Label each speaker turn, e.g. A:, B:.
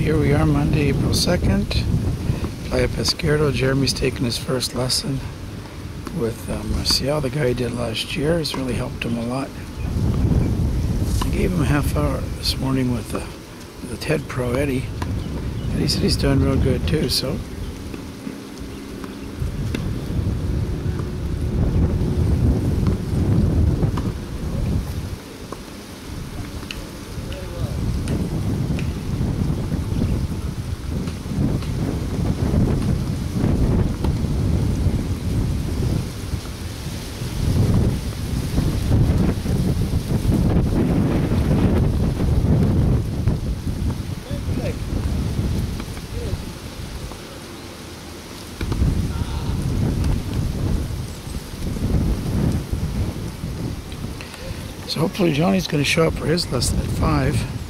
A: Here we are, Monday, April 2nd. Playa Pesquero. Jeremy's taking his first lesson with Marcial, the guy he did last year. It's really helped him a lot. I gave him a half hour this morning with the TED Pro Eddie, and he said he's doing real good too. So hopefully Johnny's going to show up for his lesson at 5.